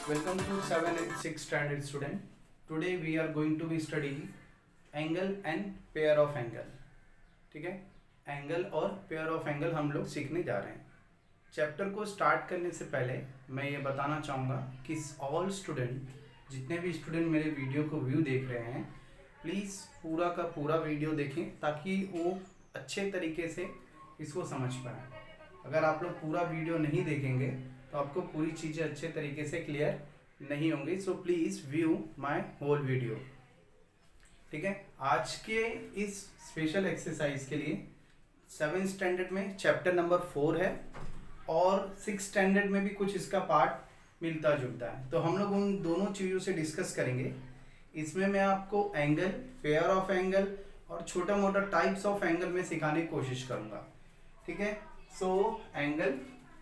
Welcome to 7 and 6 standard student. Today we are going to be studying angle and pair of angle. ठीक है, angle और pair of angle हम लोग सीखने जा रहे हैं. चैप्टर को स्टार्ट करने से पहले मैं ये बताना चाहूँगा कि ऑल स्टूडेंट, जितने भी स्टूडेंट मेरे वीडियो को व्यू देख रहे हैं, प्लीज़ पूरा का पूरा वीडियो देखें ताकि वो अच्छे तरीके से इसको समझ पाएँ. अगर आप लोग पूरा वीडियो नहीं देखेंगे तो आपको पूरी चीज़ें अच्छे तरीके से क्लियर नहीं होंगी. So please view my whole video. ठीक है, आज के इस स्पेशल एक्सरसाइज के लिए 7 स्टैंडर्ड में चैप्टर नंबर 4 है और 6 स्टैंडर्ड में भी कुछ इसका पार्ट मिलता जुलता है. तो हम लोग उन दोनों चीज़ों से डिस्कस करेंगे. इसमें मैं आपको एंगल, पेयर ऑफ एंगल और छोटा मोटा टाइप्स ऑफ एंगल में सिखाने की कोशिश करूँगा. ठीक है, so angle,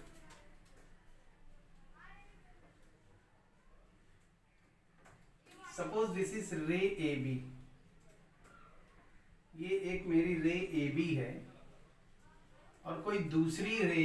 suppose this is ray A B. ये एक मेरी रे ए बी है और कोई दूसरी रे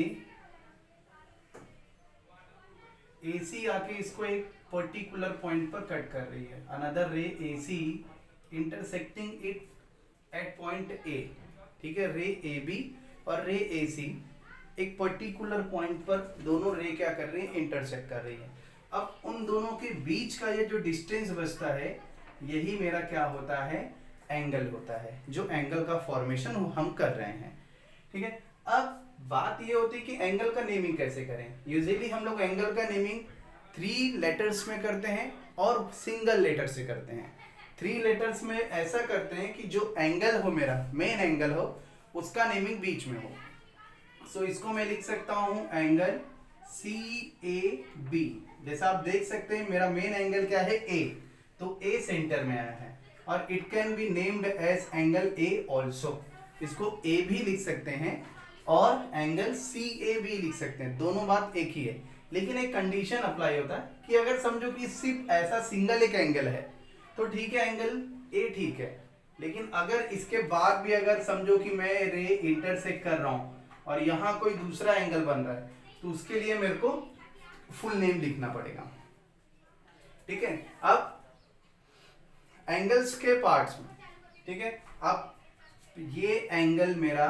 ए सी आके इसको एक पर्टिकुलर पॉइंट पर कट कर रही है. Another ray A C intersecting it at point A. ठीक है, रे ए बी और रे ए सी एक पर्टिकुलर पॉइंट पर दोनों रे क्या कर रही है, इंटरसेक्ट कर रही है. अब उन दोनों के बीच का ये जो डिस्टेंस बचता है, यही मेरा क्या होता है, एंगल होता है, जो एंगल का फॉर्मेशन हम कर रहे हैं. ठीक है, अब बात ये होती है कि एंगल का नेमिंग कैसे करें. यूजुअली हम लोग एंगल का नेमिंग 3 लेटर्स में करते हैं और सिंगल लेटर से करते हैं. 3 लेटर्स में ऐसा करते हैं कि जो एंगल हो, मेरा मेन एंगल हो, उसका नेमिंग बीच में हो. सो इसको मैं लिख सकता हूं एंगल CAB. जैसा आप देख सकते हैं मेरा मेन एंगल क्या है, A, तो A सेंटर में आया है और it can be named as angle A also. इसको A भी लिख सकते हैं और एंगल CA भी लिख सकते हैं. दोनों बात एक ही है, लेकिन एक कंडीशन अप्लाई होता है कि अगर समझो कि सिर्फ ऐसा सिंगल एक एंगल है तो ठीक है, एंगल A ठीक है. लेकिन अगर इसके बाद भी अगर समझो कि मैं रे इंटरसेक्ट कर रहा हूं और यहाँ कोई दूसरा एंगल बन रहा है, तो उसके लिए मेरे को फुल नेम लिखना पड़ेगा. ठीक है, अब एंगल्स के पार्ट्स में, ठीक है, अब ये एंगल मेरा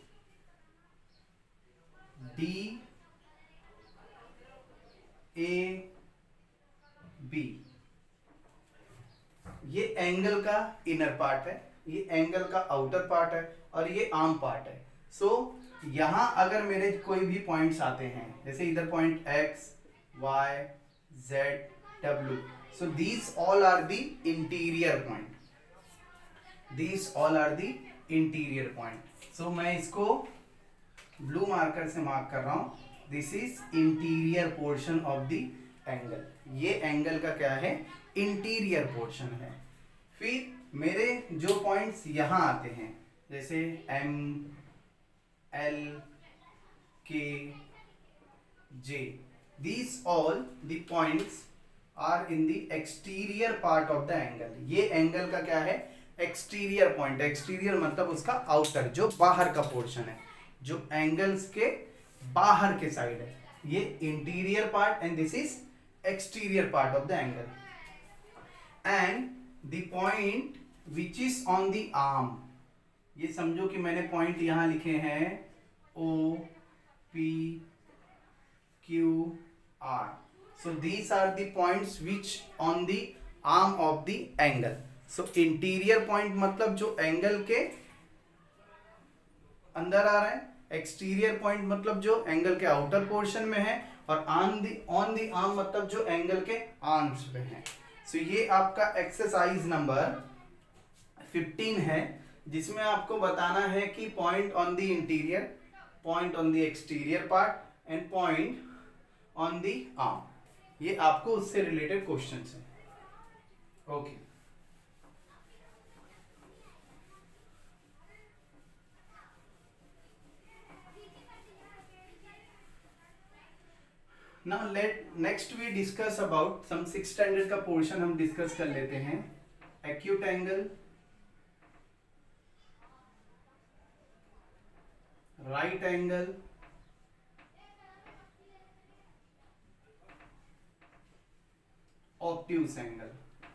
DAB, ये एंगल का इनर पार्ट है, ये एंगल का आउटर पार्ट है और ये आर्म पार्ट है. सो यहां अगर मेरे कोई भी पॉइंट्स आते हैं, जैसे इधर point X, Y, Z, W, so these all are the interior point. These all are the interior point. So मैं इसको ब्लू मार्कर से मार्क कर रहा हूं. This is interior portion of the angle. ये एंगल का क्या है, इंटीरियर पोर्शन है. फिर मेरे जो पॉइंट्स यहां आते हैं, जैसे M, L, K, J, these all the points are in the exterior part of the angle. ये एंगल का क्या है, एक्सटीरियर पॉइंट. एक्सटीरियर मतलब उसका आउटर, जो बाहर का पोर्शन है, जो एंगल्स के बाहर के साइड है. ये interior part and this is exterior part of the angle. And the point which is on the arm, ये समझो कि मैंने पॉइंट यहां लिखे हैं O, P, Q, R. So these are the points which on the arm of the angle. So interior point मतलब जो angle के अंदर आ रहा है, एक्सटीरियर पॉइंट मतलब जो एंगल के आउटर पोर्शन में है, और ऑन द आर्म मतलब जो एंगल के आर्म्स पे है. सो ये आपका एक्सरसाइज नंबर 15 है, जिसमें आपको बताना है कि point on the interior, point on the exterior part and point on the arm. ये आपको उससे रिलेटेड क्वेश्चंस हैं. Okay, now next we discuss about some 6 standard का पोर्शन हम डिस्कस कर लेते हैं. Acute angle, right angle, obtuse angle.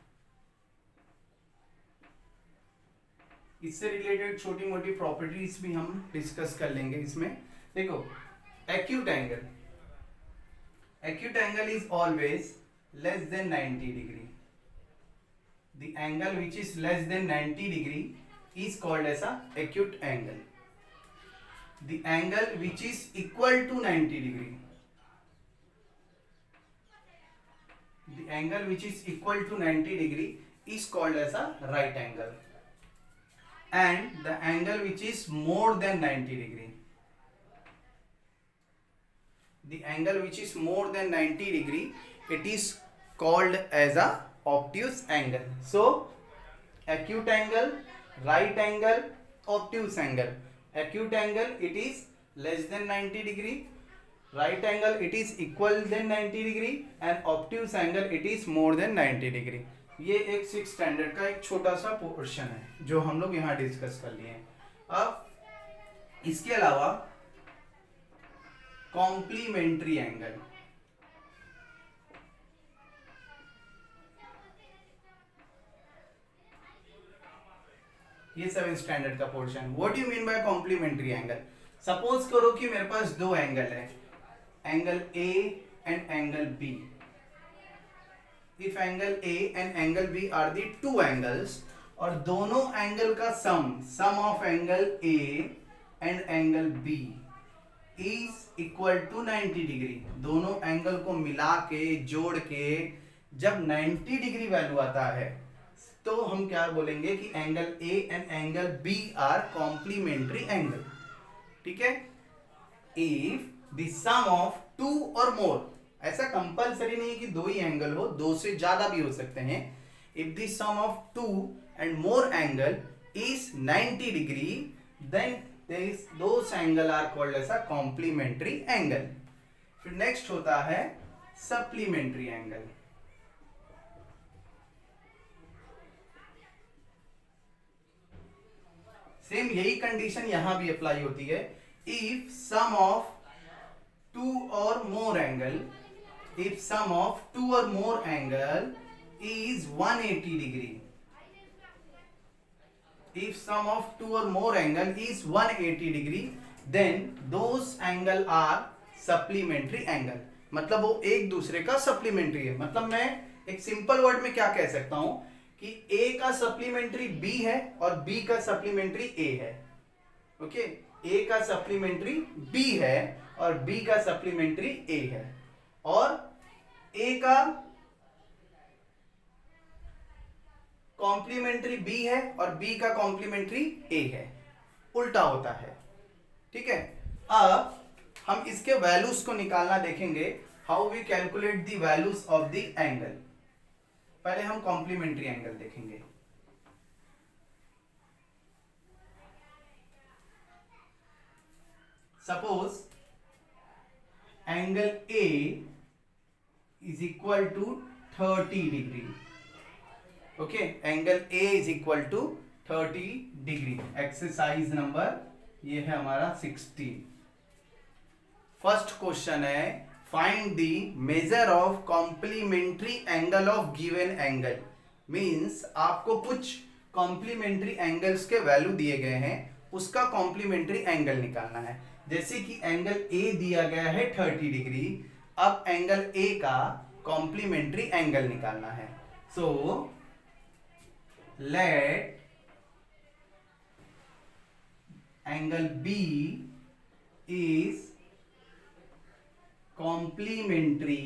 इससे रिलेटेड छोटी मोटी प्रॉपर्टीज भी हम डिस्कस कर लेंगे इसमें। देखो, acute angle, acute angle is always less than 90 degree. The angle which is less than 90 degree is called as a acute angle. The angle which is equal to 90 degree, the angle which is equal to 90 degree is called as a right angle, and the angle which is more than 90 degree, the angle which is more than 90 degree, it is called as a obtuse angle. So acute angle, right angle, obtuse angle. Acute angle it is less than 90 degree, right angle it is equal than 90 degree, and obtuse angle it is more than 90 degree. ये एक 6th standard का एक छोटा सा portion है जो हम लोग यहाँ डिस्कस कर लिए हैं। अब इसके अलावा कॉम्प्लीमेंट्री एंगल, ये 7th स्टैंडर्ड का portion. What you mean by complementary angle? Suppose करो कि मेरे पास दो एंगल है, angle A and angle B. If angle A and angle B are the two angles, और दोनों एंगल का sum of angle A and angle B is equal to 90 degree. दोनों एंगल को मिला के जोड़ के जब 90 डिग्री वैल्यू आता है तो हम क्या बोलेंगे कि angle A and angle B are complementary angle. ठीक है, if the sum of two और मोर, ऐसा कंपलसरी नहीं कि दो ही एंगल हो, दो से ज्यादा भी हो सकते हैं। If the sum of two and more angle is 90 degree, then those angle are called as a complementary angle. फिर नेक्स्ट होता है सप्लीमेंट्री एंगल। सेम यही कंडीशन यहां भी अप्लाई होती है। इफ सम ऑफ टू और more angle, if sum of two और more angle is 180 degree, if sum of two or more angle is 180 degree, then those angle are supplementary angle. मतलब वो एक दूसरे का सप्लीमेंट्री है। मतलब मैं एक सिंपल वर्ड में क्या कह सकता हूं कि A का सप्लीमेंट्री B है और B का सप्लीमेंट्री A है। ओके, A का सप्लीमेंट्री B है और B का सप्लीमेंट्री A है, और A का कॉम्प्लीमेंट्री बी है और बी का कॉम्प्लीमेंट्री ए है, उल्टा होता है। ठीक है, अब हम इसके वैल्यूज को निकालना देखेंगे, how we calculate the values of the angle. पहले हम कॉम्प्लीमेंट्री एंगल देखेंगे। Suppose angle A is equal to 30 degree. Okay, angle A is equal to 30 degree. Exercise number ये है हमारा 16। फर्स्ट क्वेश्चन है, find the measure of complementary angle of given angle. Means आपको कुछ complementary angles के value दिए गए हैं, उसका कॉम्प्लीमेंट्री एंगल निकालना है। जैसे कि एंगल ए दिया गया है 30 डिग्री, अब एंगल ए का कॉम्प्लीमेंट्री एंगल निकालना है। सो let angle B is complementary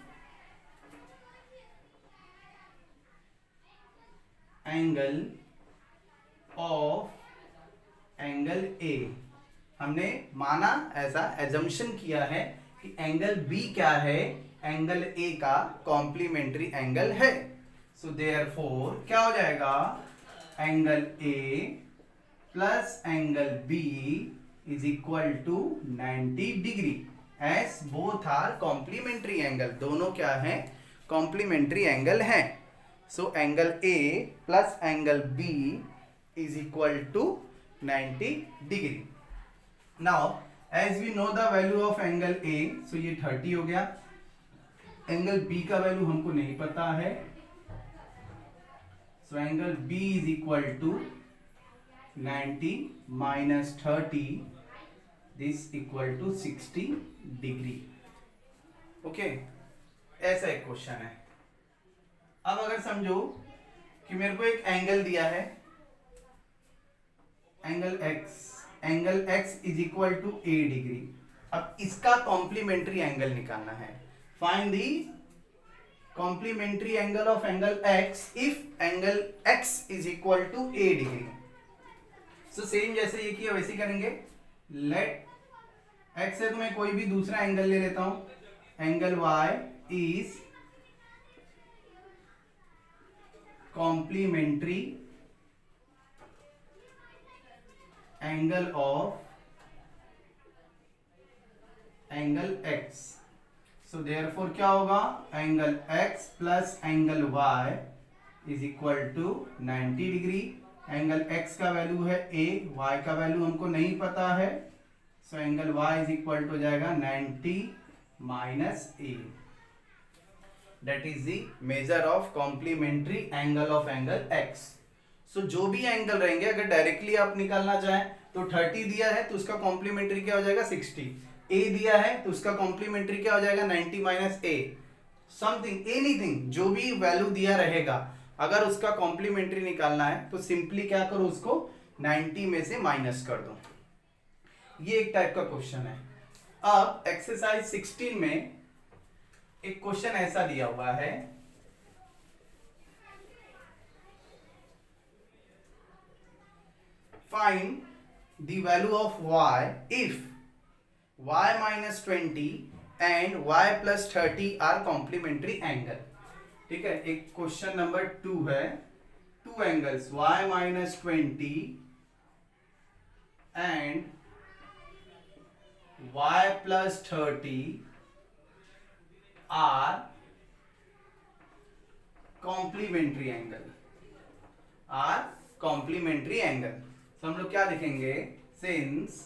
angle of angle A। हमने माना, ऐसा एजम्पशन किया है कि एंगल B क्या है, एंगल A का कॉम्प्लीमेंट्री एंगल है। सो देयरफॉर क्या हो जाएगा, angle A plus angle B is equal to 90 degree, as both are complementary angle. दोनों क्या है, कॉम्प्लीमेंट्री एंगल है। So angle A plus angle B is equal to 90 degree. Now as we know the value of angle A, so ये 30 हो गया, angle B का value हमको नहीं पता है, so angle B is equal to 90 minus 30, this equal to 60 degree. Okay, ऐसा एक क्वेश्चन है। अब अगर समझो कि मेरे को एक एंगल दिया है, angle x is equal to a degree. अब इसका कॉम्प्लीमेंट्री एंगल निकालना है। Find the complementary angle of angle x if angle x is equal to a degree. So same जैसे ये किया वैसे करेंगे। लेट x से तो मैं कोई भी दूसरा एंगल ले लेता हूं। Angle y is complementary angle of angle x। So therefore क्या होगा, angle x plus angle y is equal to 90 degree. Angle x का वैल्यू है a, y का वैल्यू हमको नहीं पता है, so angle y is equal to हो जाएगा 90 minus a। That is the measure of complementary angle of angle x। So जो भी एंगल रहेंगे, अगर डायरेक्टली आप निकालना चाहें तो 30 दिया है तो उसका कॉम्प्लीमेंट्री क्या हो जाएगा 60, a दिया है तो उसका कॉम्प्लीमेंट्री क्या हो जाएगा 90 माइनस a, समथिंग एनीथिंग, जो भी वैल्यू दिया रहेगा अगर उसका कॉम्प्लीमेंट्री निकालना है तो सिंपली क्या करो, उसको 90 में से माइनस कर दो। ये एक टाइप का क्वेश्चन है। अब एक्सरसाइज 16 में एक क्वेश्चन ऐसा दिया हुआ है, find the value of y इफ y minus 20 and y plus 30 are complementary angle. ठीक है, एक क्वेश्चन नंबर 2 है, two angles y minus 20 and y plus 30 are complementary angle, are complementary angle. तो हम लोग क्या लिखेंगे, since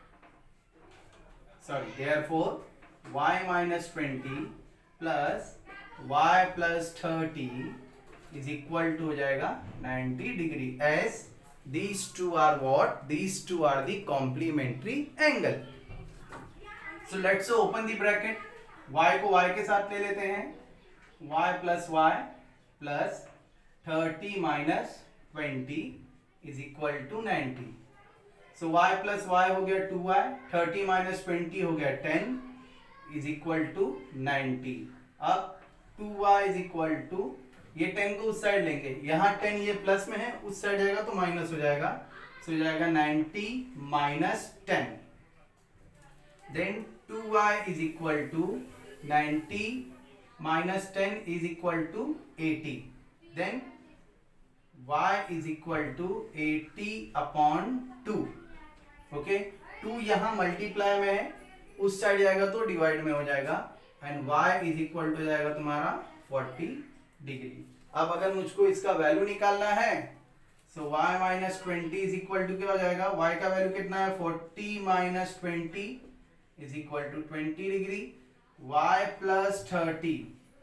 therefore y minus 20 plus y plus 30 is equal to हो जाएगा 90 degree, as these two are what, these two are the complementary angle। so let's open the bracket, y को y के साथ ले लेते हैं, y plus y plus 30 minus 20 is equal to 90। so y plus y हो गया 2y, 30 minus 20 हो गया 10 is equal to 90। अब 2y is equal to, ये 10 को उस साइड लेंगे, यहाँ 10 ये प्लस में है, उस साइड जाएगा तो माइनस हो जाएगा, so हो जाएगा 90 minus 10, then 2y is equal to 90 minus 10 is equal to 80, then y is equal to 80 upon 2। Okay, 2 यहाँ मल्टीप्लाई में है, उस साइड जाएगा तो डिवाइड में हो जाएगा, and y is equal to जाएगा तुम्हारा 40 डिग्री। अब अगर मुझको इसका वैल्यू निकालना है, so y minus 20 is equal to क्या हो जाएगा, y का वैल्यू कितना है 40 minus 20 is equal to 20 degree, y plus 30,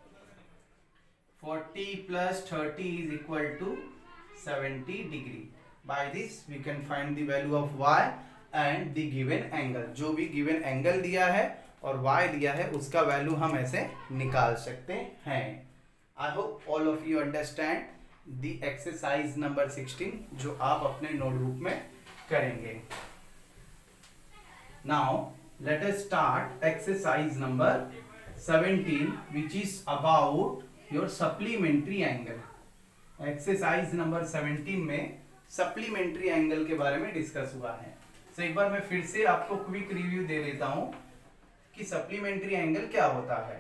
40 plus 30 is equal to 70 degree। By this we can find the value of y and the given angle। जो भी given angle दिया है और y दिया है उसका वैल्यू हम ऐसे निकाल सकते हैं। I hope all of you understand the exercise number 16 जो आप अपने नोटबुक में करेंगे। Now let us start exercise number 17 which is about your supplementary angle। Exercise number 17 में सप्लीमेंट्री एंगल के बारे में डिस्कस हुआ है। तो एक बार मैं फिर से आपको क्विक रिव्यू दे देता हूं कि सप्लीमेंट्री एंगल क्या होता है।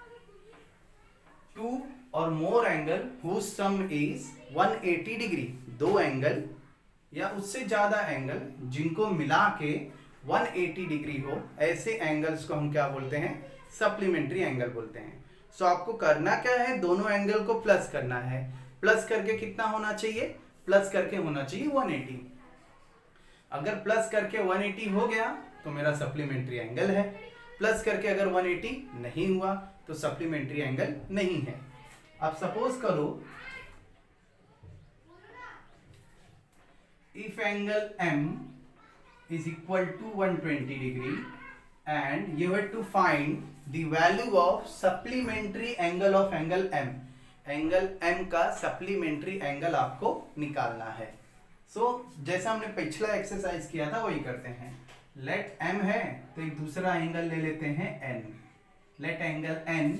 टू और more angle whose sum is 180 degree, दो एंगल या उससे ज्यादा एंगल जिनको मिला के 180 डिग्री हो, ऐसे एंगल्स को हम क्या बोलते हैं, सप्लीमेंट्री एंगल बोलते हैं। सो आपको करना क्या है, दोनों एंगल को प्लस करना है। प्लस करके कितना होना चाहिए, प्लस करके होना चाहिए 180। अगर प्लस करके 180 हो गया तो मेरा सप्लीमेंट्री एंगल है, प्लस करके अगर 180 नहीं हुआ तो सप्लीमेंट्री एंगल नहीं है। अब सपोज करो if angle M is equal to 120 degree and you have to find the value of supplementary angle of angle M। Angle M का सप्लीमेंट्री एंगल आपको निकालना है। जैसा हमने पिछला एक्सरसाइज किया था वही करते हैं। लेट M है तो एक दूसरा एंगल ले लेते हैं N। Let angle N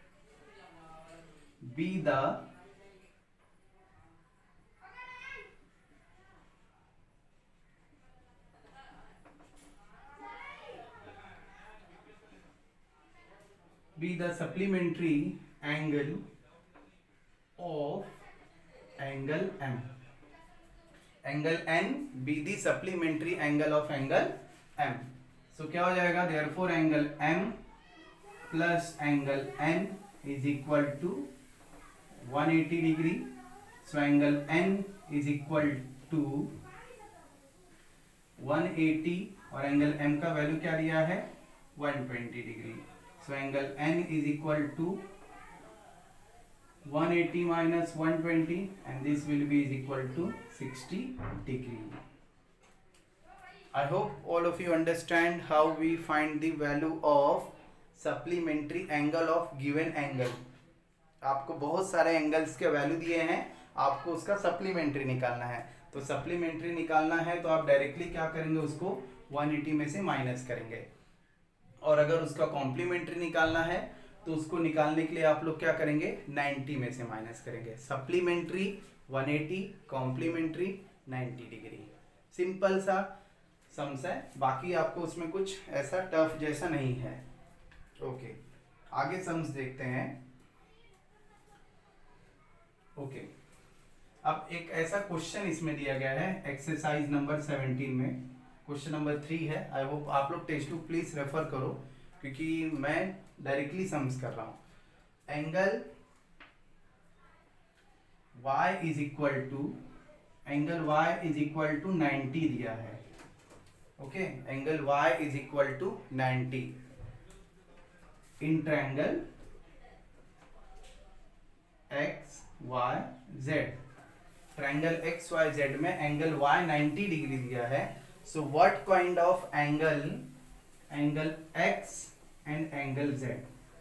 be the supplementary angle of angle M। Angle N be the supplementary angle of angle M। क्या हो जाएगा, therefore angle M plus angle N is equal to 180 degree. Angle N is equal to 180 और angle M का value क्या दिया है 120 degree. Angle N is equal to 180 minus 120 and this will be is equal to 60 degree। I hope all of you understand how we find the value of supplementary angle of given angle। आपको बहुत सारे angles के value दिए हैं, आपको उसका supplementary निकालना है। तो सप्लीमेंट्री निकालना है तो आप डायरेक्टली क्या करेंगे, उसको 180 में से माइनस करेंगे। और अगर उसका कॉम्प्लीमेंट्री निकालना है तो उसको निकालने के लिए आप लोग क्या करेंगे, 90 में से माइनस करेंगे। Supplementary 180, complementary 90 degree. सिंपल सा सम्स है, बाकी आपको उसमें कुछ ऐसा टफ जैसा नहीं है। ओके, आगे सम्स देखते हैं। ओके, अब एक ऐसा क्वेश्चन इसमें दिया गया है एक्सरसाइज नंबर 17 में, क्वेश्चन नंबर 3 है। आई होप आप लोग टेक्स्ट बुक प्लीज रेफर करो क्योंकि मैं डायरेक्टली सम्स कर रहा हूं। Angle y is equal to 90 दिया है। Okay, angle y is equal to 90 in triangle X Y Z. Triangle X Y Z में एंगल y 90 डिग्री दिया है। So what kind of angle x and angle z?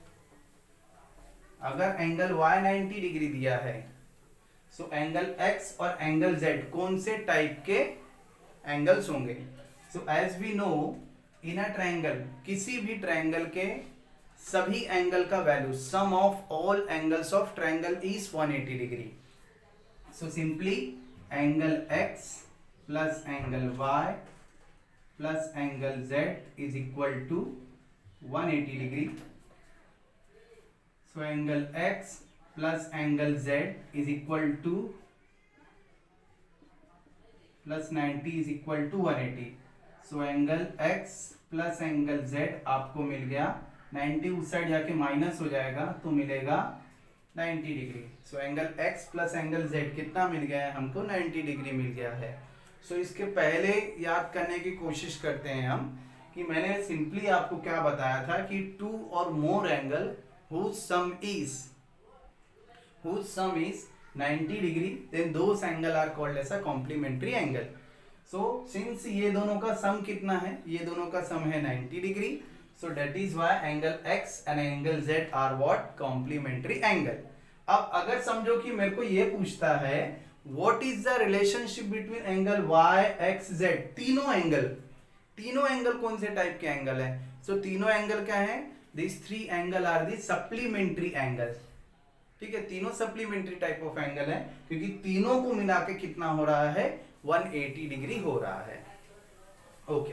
अगर angle y 90 degree दिया है so angle x और angle z कौन से type के एंगल्स होंगे? So as we know in a triangle, किसी भी ट्रायंगल के सभी एंगल का value sum of all angles of triangle is 180 degree. So simply angle x plus angle y plus angle z is equal to 180 degree. So angle x plus angle z is equal two plus 90 is equal to 180। So angle x plus angle z आपको मिल गया 90, उस side जाके minus हो जाएगा तो मिलेगा 90 degree. So angle x plus angle z कितना मिल गया है हमको, 90 डिग्री मिल गया है। इसके पहले याद करने की कोशिश करते हैं हम कि मैंने सिंपली आपको क्या बताया था कि टू और more angle whose sum is 90 degree then those angle are called as a complementary angle। since ये दोनों का सम कितना है, ये दोनों का सम है 90 degree. that is why angle x and angle z are what complementary angle। अब अगर समझो कि मेरे को ये पूछता है What is the relationship between angle y, x, z? तीनों एंगल कौन से टाइप के एंगल है? तीनों एंगल क्या है? These three angle are the supplementary angles। ठीक है, तीनों सप्लीमेंट्री टाइप ऑफ एंगल है क्योंकि तीनों को मिला के कितना हो रहा है, 180 डिग्री हो रहा है। ओके,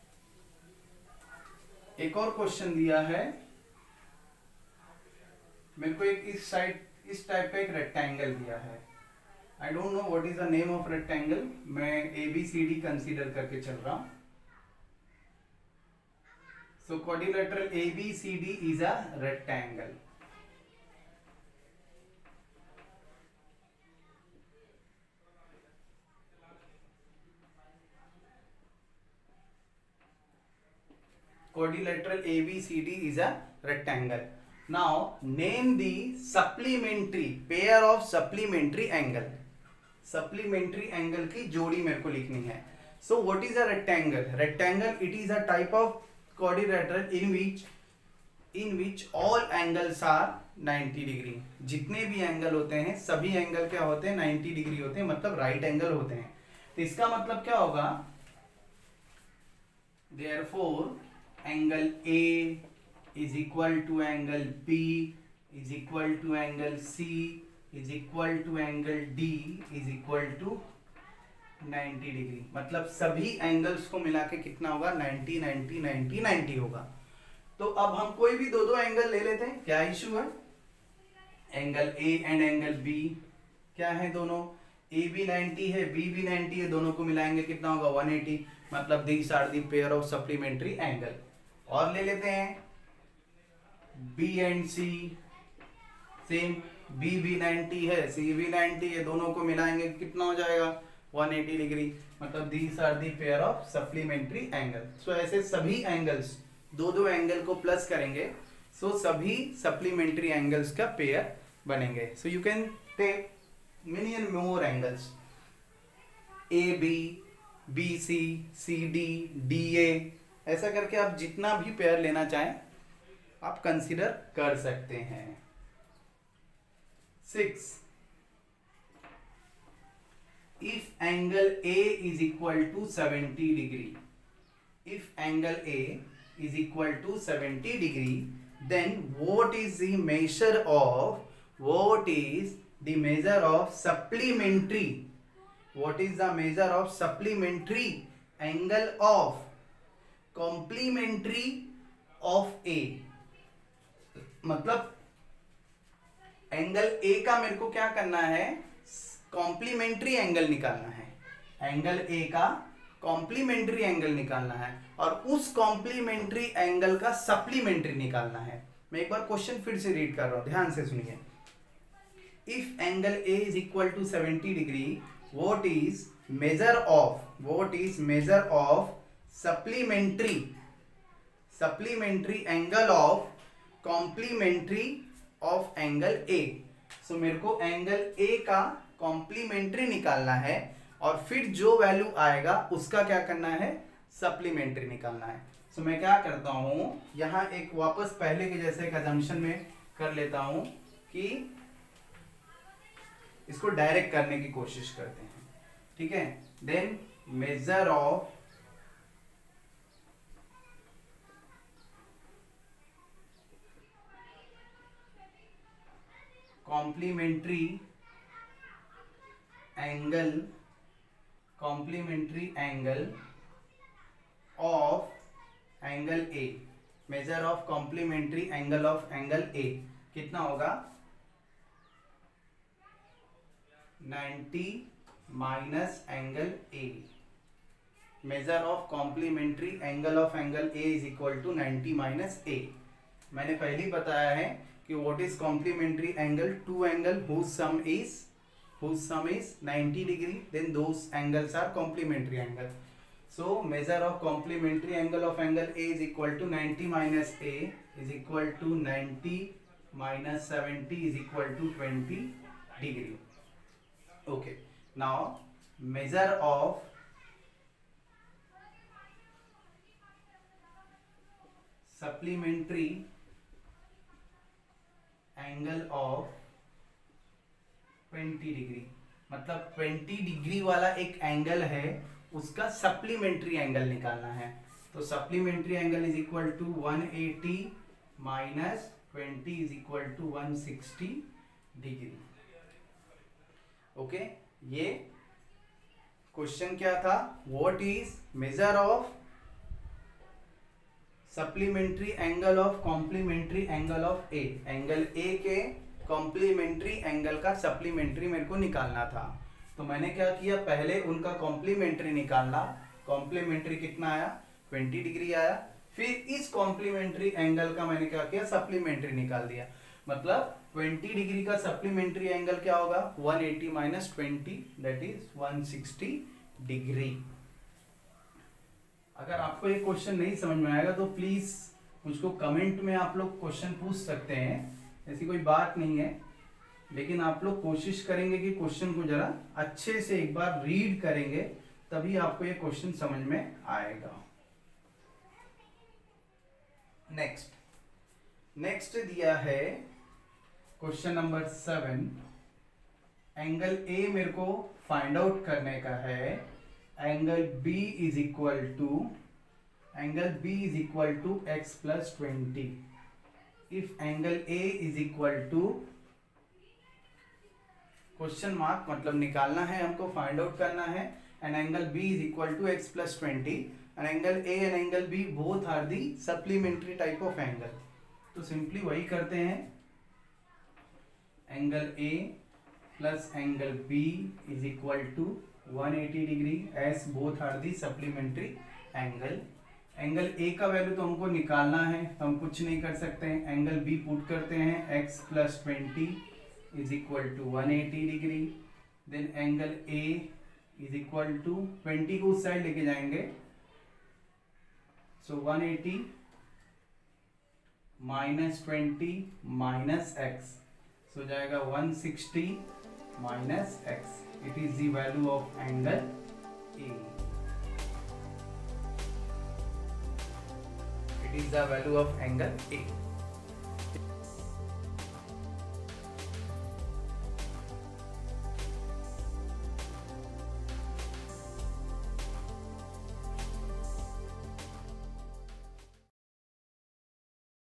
एक और क्वेश्चन दिया है मेरे को, एक इस टाइप का एक रेक्टेंगल दिया है। I don't know what is the name of rectangle, मैं ABCD कंसीडर करके चल रहा हूं। So quadrilateral ABCD is a rectangle. quadrilateral ABCD is a rectangle. Now name the supplementary pair of supplementary angle. Supplementary angle की जोड़ी मेरे को लिखनी है. So what is a rectangle? Rectangle, it is a type of quadrilateral in which all angles are 90 degree. जितने भी angle होते हैं सभी एंगल क्या होते हैं 90 डिग्री होते हैं, मतलब राइट एंगल होते हैं. तो इसका मतलब क्या होगा, therefore angle A is equal to angle B is equal to angle C is equal to angle D is equal to 90 degree. मतलब सभी एंगल्स को मिला के कितना होगा 90 90 90 90 होगा. तो अब हम कोई भी दो एंगल ले लेते हैं, क्या इशू है. Angle A and angle B क्या है, दोनों ए भी 90 है बी भी 90 है, दोनों को मिलाएंगे कितना होगा 180. मतलब these are the pair of supplementary angle. और ले लेते हैं B and C, same B भी 90 है सी भी 90 है, दोनों को मिलाएंगे कितना हो जाएगा 180 डिग्री. मतलब these are the pair of supplementary angle. So ऐसे सभी एंगल्स दो एंगल को प्लस करेंगे, सो सभी सप्लीमेंट्री एंगल्स का पेयर बनेंगे. So you can take many and more angles, AB, BC, CD, DA, ऐसा करके आप जितना भी पेयर लेना चाहें आप कंसीडर कर सकते हैं. 6. If angle A is equal to 70 degree, if angle A is equal to 70 degree, then what is the measure of supplementary, what is the measure of supplementary angle of complementary of A. मतलब angle A का मेरे को क्या करना है, complementary angle निकालना है. Angle A का कॉम्प्लीमेंट्री एंगल निकालना है और उस कॉम्प्लीमेंट्री एंगल का सप्लीमेंट्री निकालना है. मैं एक बार क्वेश्चन फिर से रीड कर रहा हूं, ध्यान से सुनिए. If angle A is equal to 70 degree, what is measure of supplementary angle of complementary of angle A. So मेरे को एंगल A का कॉम्प्लीमेंट्री निकालना है और फिर जो वैल्यू आएगा उसका क्या करना है, सप्लीमेंट्री निकालना है. So मैं क्या करता हूं, यहां एक वापस पहले के जैसे एक अजम्पशन में कर लेता हूं कि इसको डायरेक्ट करने की कोशिश करते हैं. ठीक है. Then measure of complementary angle of angle A. Measure of complementary angle of angle A कितना होगा 90 minus angle A. Measure of complementary angle of angle A is equal to 90 minus A. मैंने पहले ही बताया है कि what is complementary angle, two angle whose sum is 90 degree, then those angles are complementary angle. So measure of complementary angle of angle A is equal to 90 minus A is equal to 90 minus 70 is equal to 20 degree. Okay, now measure of supplementary angle of 20 degree. मतलब 20 degree वाला एक angle है उसका supplementary angle निकालना है. तो supplementary angle is equal to 180 minus 20 is equal to 160 degree. Okay, ये question क्या था, what is measure of supplementary angle of complementary angle of A. Angle A के कॉम्प्लीमेंट्री एंगल का सप्लीमेंट्री मेरे को निकालना था. तो मैंने क्या किया, पहले उनका कॉम्प्लीमेंट्री निकालना. कॉम्प्लीमेंट्री कितना आया 20 डिग्री आया. फिर इस कॉम्प्लीमेंट्री एंगल का मैंने क्या किया, सप्लीमेंट्री निकाल दिया. मतलब 20 डिग्री का सप्लीमेंट्री एंगल क्या होगा 180 माइनस 20 दैट इज 160 डिग्री. अगर आपको ये क्वेश्चन नहीं समझ में आएगा तो प्लीज मुझको कमेंट में आप लोग क्वेश्चन पूछ सकते हैं, ऐसी कोई बात नहीं है, लेकिन आप लोग कोशिश करेंगे कि क्वेश्चन को जरा अच्छे से एक बार रीड करेंगे, तभी आपको ये क्वेश्चन समझ में आएगा। नेक्स्ट दिया है क्वेश्चन नंबर 7। एंगल ए मेरे को फाइंड आउट करने का है। Angle B is equal to X plus 20। If angle A is equal to, question mark मतलब निकालना है हमको, फाइंड आउट करना है, and angle B is equal to X plus 20 and angle A and angle B both are the supplementary type of angle. तो simply वही करते हैं, angle A plus angle B is equal to 180 degree as both are the supplementary angle. Angle A का value तो हमको निकालना है, तो हम कुछ नहीं कर सकते हैं, एंगल बी पुट करते हैं, X plus 20 is equal to 180 degree. Then angle A is equal to 20 को उस साइड लेके जाएंगे, so 180 minus 20 minus X, so जाएगा 160 minus X. It is the value of angle A. It is the value of angle A.